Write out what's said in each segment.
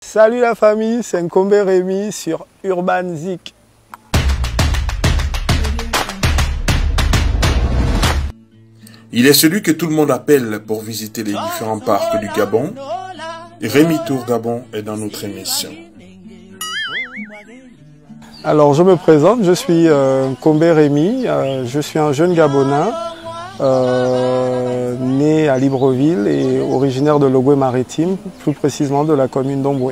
Salut la famille, c'est Nkombe Rémi sur Urban Zik. Il est celui que tout le monde appelle pour visiter les différents parcs du Gabon. Rémi Tour Gabon est dans notre émission. Alors je me présente, je suis Nkombe Rémi, je suis un jeune Gabonais né à Libreville et originaire de l'Ogooué-Maritime, plus précisément de la commune d'Omboué.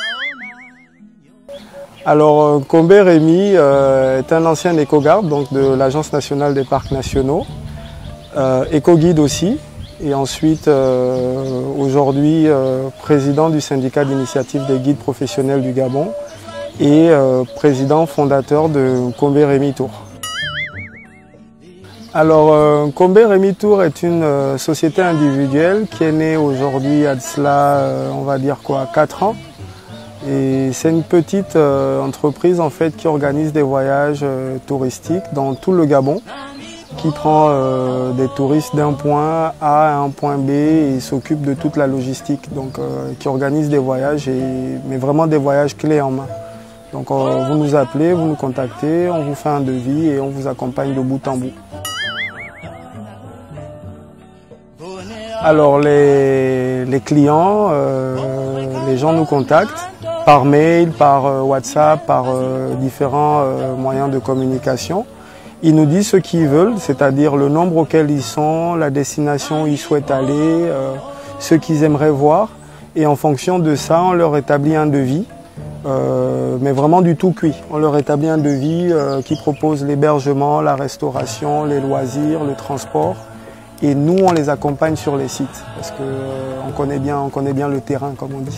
Alors Nkombe Rémi est un ancien éco-garde, donc de l'Agence nationale des parcs nationaux, éco-guide aussi, et ensuite aujourd'hui président du syndicat d'initiative des guides professionnels du Gabon et président fondateur de Nkombe Rémi Tour. Alors Nkombe Rémi Tour est une société individuelle qui est née aujourd'hui à cela, on va dire quoi, 4 ans. Et c'est une petite entreprise en fait qui organise des voyages touristiques dans tout le Gabon, qui prend des touristes d'un point A à un point B et s'occupe de toute la logistique. Donc qui organise des voyages, mais vraiment des voyages clés en main. Donc vous nous appelez, vous nous contactez, on vous fait un devis et on vous accompagne de bout en bout. Alors les clients, les gens nous contactent par mail, par WhatsApp, par différents moyens de communication. Ils nous disent ce qu'ils veulent, c'est-à-dire le nombre auquel ils sont, la destination où ils souhaitent aller, ce qu'ils aimeraient voir. Et en fonction de ça, on leur établit un devis, mais vraiment du tout cuit. On leur établit un devis qui propose l'hébergement, la restauration, les loisirs, le transport. Et nous, on les accompagne sur les sites, parce qu'on connaît bien le terrain, comme on dit.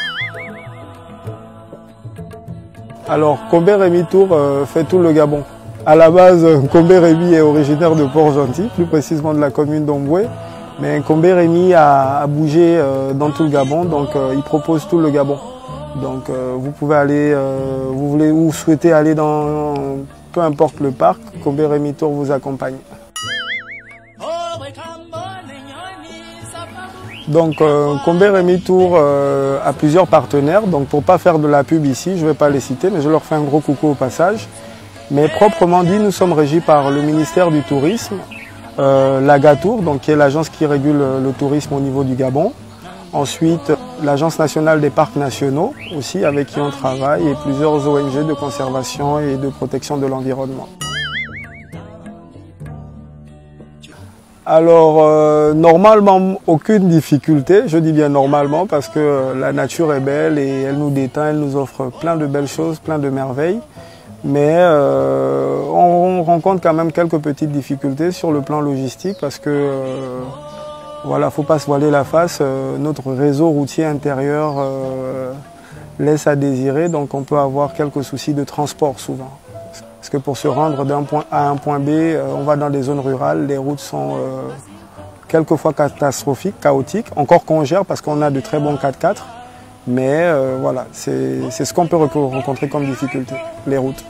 Alors, Nkombe Rémi Tour fait tout le Gabon. À la base, Nkombe Rémi est originaire de Port-Gentil, plus précisément de la commune d'Omboué. Mais Nkombe Rémi a bougé dans tout le Gabon, donc il propose tout le Gabon. Donc vous pouvez aller, vous voulez ou souhaitez aller dans peu importe le parc, Nkombe Rémi Tour vous accompagne. Donc Nkombe Rémi Tour a plusieurs partenaires, donc pour ne pas faire de la pub ici, je ne vais pas les citer, mais je leur fais un gros coucou au passage. Mais proprement dit, nous sommes régis par le ministère du Tourisme, l'Agatour, donc qui est l'agence qui régule le tourisme au niveau du Gabon. Ensuite, l'Agence nationale des parcs nationaux, aussi avec qui on travaille, et plusieurs ONG de conservation et de protection de l'environnement. Alors, normalement, aucune difficulté, je dis bien normalement, parce que la nature est belle et elle nous détend, elle nous offre plein de belles choses, plein de merveilles. Mais on rencontre quand même quelques petites difficultés sur le plan logistique, parce que, voilà, faut pas se voiler la face, notre réseau routier intérieur laisse à désirer, donc on peut avoir quelques soucis de transport souvent. Parce que pour se rendre d'un point A à un point B, on va dans des zones rurales, les routes sont quelquefois catastrophiques, chaotiques, encore qu'on gère parce qu'on a de très bons 4x4, mais voilà, c'est ce qu'on peut rencontrer comme difficulté, les routes.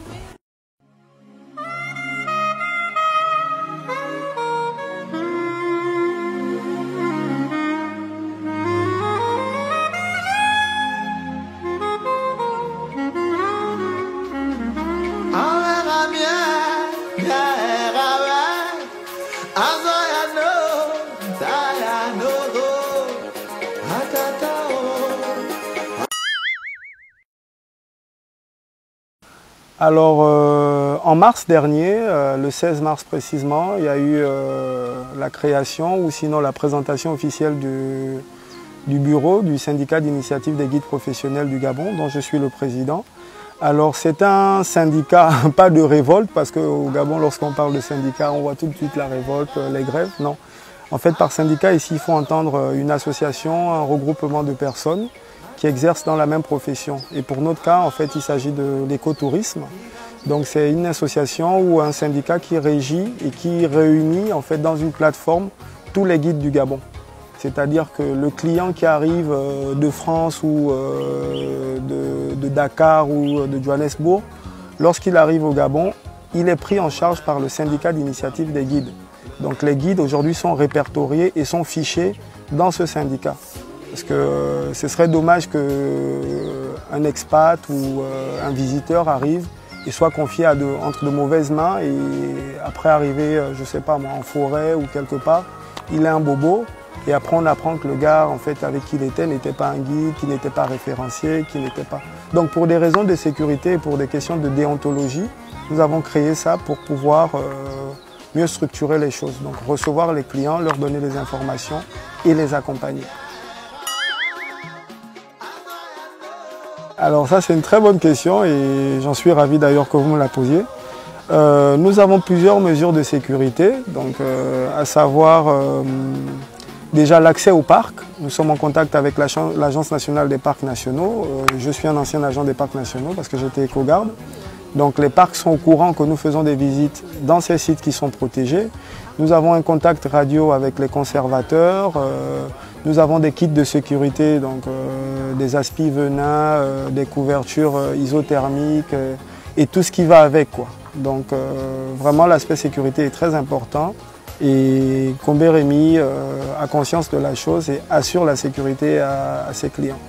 Alors, en mars dernier, le 16 mars précisément, il y a eu la création ou sinon la présentation officielle du bureau du syndicat d'initiative des guides professionnels du Gabon, dont je suis le président. Alors, c'est un syndicat, pas de révolte, parce qu'au Gabon, lorsqu'on parle de syndicat, on voit tout de suite la révolte, les grèves, non. En fait, par syndicat, ici, il faut entendre une association, un regroupement de personnes qui exercent dans la même profession. Et pour notre cas, en fait, il s'agit de l'écotourisme. Donc c'est une association ou un syndicat qui régit et qui réunit en fait dans une plateforme tous les guides du Gabon. C'est-à-dire que le client qui arrive de France ou de Dakar ou de Johannesburg, lorsqu'il arrive au Gabon, il est pris en charge par le syndicat d'initiative des guides. Donc les guides aujourd'hui sont répertoriés et sont fichés dans ce syndicat. Parce que ce serait dommage qu'un expat ou un visiteur arrive et soit confié entre de mauvaises mains et après arriver, je ne sais pas moi, en forêt ou quelque part, il est un bobo et après on apprend que le gars en fait, avec qui il était n'était pas un guide, qui n'était pas référencié, qui n'était pas... Donc pour des raisons de sécurité et pour des questions de déontologie, nous avons créé ça pour pouvoir mieux structurer les choses. Donc recevoir les clients, leur donner les informations et les accompagner. Alors ça c'est une très bonne question et j'en suis ravi d'ailleurs que vous me la posiez. Nous avons plusieurs mesures de sécurité, donc à savoir déjà l'accès au parc. Nous sommes en contact avec l'Agence nationale des parcs nationaux. Je suis un ancien agent des parcs nationaux parce que j'étais éco-garde. Donc les parcs sont au courant que nous faisons des visites dans ces sites qui sont protégés. Nous avons un contact radio avec les conservateurs. Nous avons des kits de sécurité, donc des aspi venins, des couvertures isothermiques et tout ce qui va avec, quoi. Donc vraiment l'aspect sécurité est très important et Combé Rémy a conscience de la chose et assure la sécurité à ses clients.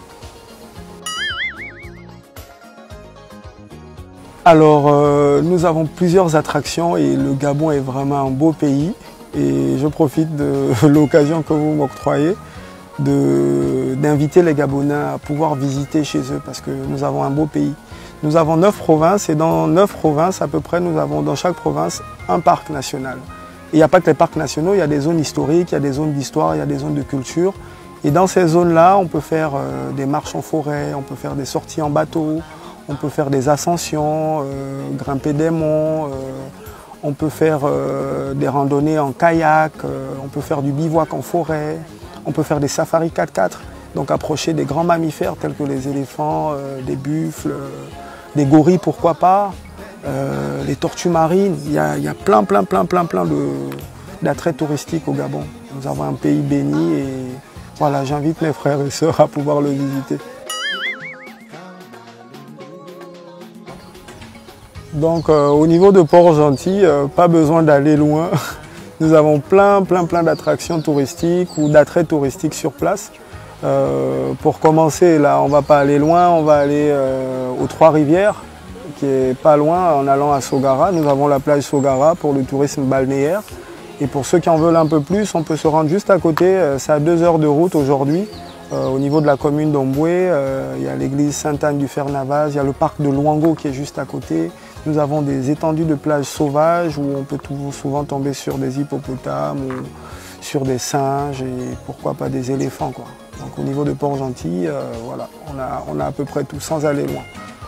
Alors nous avons plusieurs attractions et le Gabon est vraiment un beau pays et je profite de l'occasion que vous m'octroyez d'inviter les Gabonais à pouvoir visiter chez eux parce que nous avons un beau pays. Nous avons 9 provinces et dans 9 provinces à peu près nous avons dans chaque province un parc national. Et il n'y a pas que les parcs nationaux, il y a des zones historiques, il y a des zones d'histoire, il y a des zones de culture. Et dans ces zones-là, on peut faire des marches en forêt, on peut faire des sorties en bateau, on peut faire des ascensions, grimper des monts, on peut faire des randonnées en kayak, on peut faire du bivouac en forêt, on peut faire des safaris 4x4, donc approcher des grands mammifères tels que les éléphants, des buffles, des gorilles pourquoi pas, les tortues marines. Il y a plein d'attraits touristiques au Gabon. Nous avons un pays béni et voilà, j'invite mes frères et sœurs à pouvoir le visiter. Donc au niveau de Port-Gentil, pas besoin d'aller loin. Nous avons plein d'attractions touristiques ou d'attraits touristiques sur place. Pour commencer, là, on ne va pas aller loin, on va aller aux Trois-Rivières, qui est pas loin, en allant à Sogara. Nous avons la plage Sogara pour le tourisme balnéaire. Et pour ceux qui en veulent un peu plus, on peut se rendre juste à côté, c'est à 2 heures de route aujourd'hui. Au niveau de la commune d'Omboué, il y a l'église Sainte-Anne-du-Fer-Navaz, il y a le parc de Luango qui est juste à côté. Nous avons des étendues de plages sauvages où on peut souvent tomber sur des hippopotames ou sur des singes et pourquoi pas des éléphants, quoi. Donc au niveau de Port-Gentil, voilà, on a à peu près tout sans aller loin.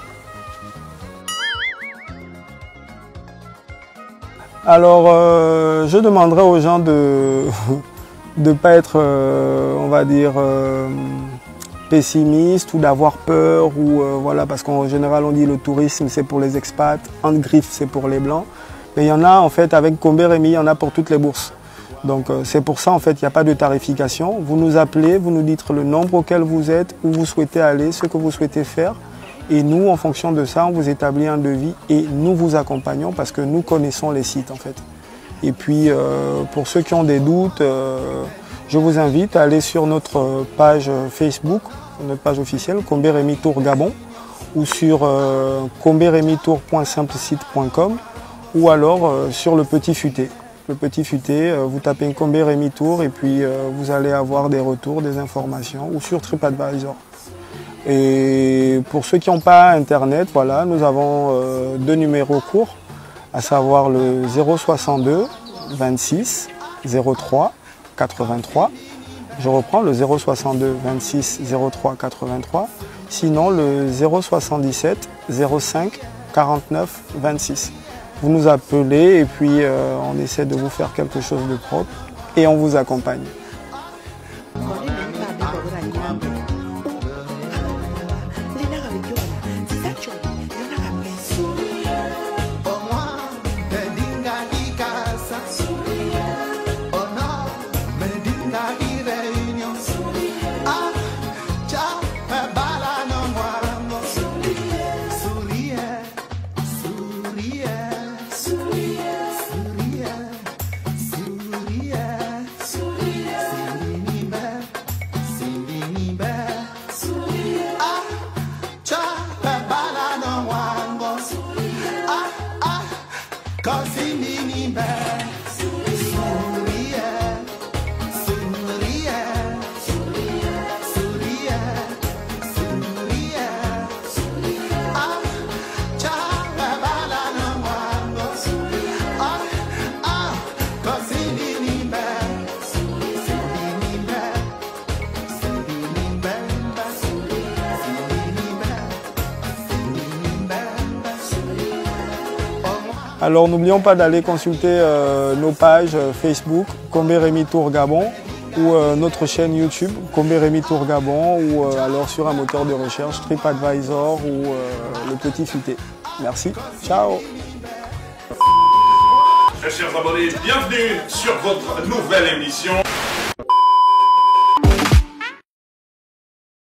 Alors je demanderais aux gens de ne pas être, on va dire, pessimiste ou d'avoir peur ou voilà, parce qu'en général on dit le tourisme c'est pour les expats, en griffe c'est pour les blancs, mais il y en a en fait avec Combé Rémy, il y en a pour toutes les bourses. Donc c'est pour ça en fait il n'y a pas de tarification. Vous nous appelez, vous nous dites le nombre auquel vous êtes, où vous souhaitez aller, ce que vous souhaitez faire et nous en fonction de ça on vous établit un devis et nous vous accompagnons parce que nous connaissons les sites en fait. Et puis pour ceux qui ont des doutes, je vous invite à aller sur notre page Facebook, notre page officielle, Combé Rémy Tour Gabon, ou sur comberemytour.simplesite.com, ou alors sur le Petit Futé. Le Petit Futé, vous tapez Combé Rémy Tour et puis vous allez avoir des retours, des informations, ou sur TripAdvisor. Et pour ceux qui n'ont pas Internet, voilà, nous avons 2 numéros courts, à savoir le 062 26 03 83. Je reprends le 062 26 03 83. Sinon le 077 05 49 26. Vous nous appelez et puis on essaie de vous faire quelque chose de propre et on vous accompagne. Alors n'oublions pas d'aller consulter nos pages Facebook, Combé Rémy Tour Gabon, ou notre chaîne YouTube, Combé Rémy Tour Gabon, ou alors sur un moteur de recherche, TripAdvisor ou Le Petit Futé. Merci, ciao. Chers abonnés, bienvenue sur votre nouvelle émission.